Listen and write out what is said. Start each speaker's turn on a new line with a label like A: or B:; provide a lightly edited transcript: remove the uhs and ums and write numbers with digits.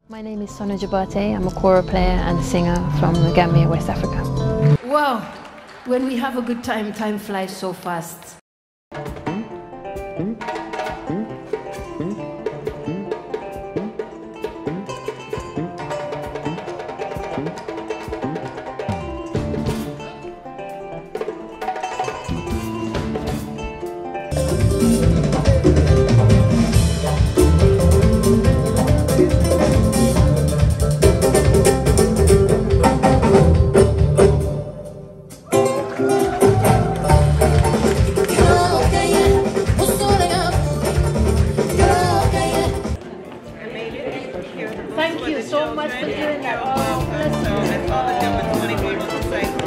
A: My name is Sona Jobarteh. I'm a choral player and singer from Gambia, West Africa.
B: Wow, when we have a good time, time flies so fast.
C: Thank you so much for doing that. Oh, bless you.